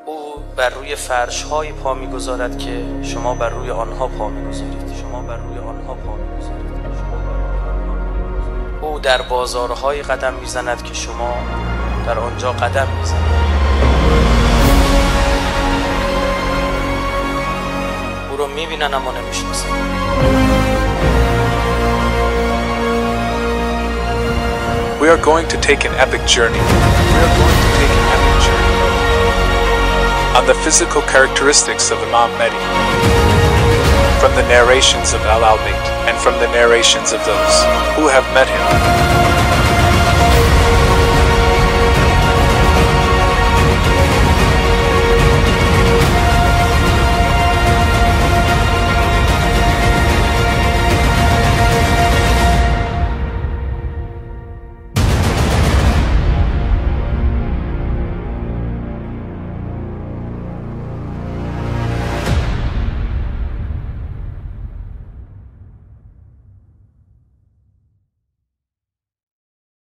او بر روی فرش‌های پا می‌گذارد که شما بر روی آنها پا می‌گذارید. او در بازارهای قدم می‌زند که شما در آنجا قدم می‌زنید. او رو می‌بینن اما نمی‌شناسن. We are going to take an epic journey. On the physical characteristics of Imam Mehdi, from the narrations of Al-Albayt and from the narrations of those who have met him.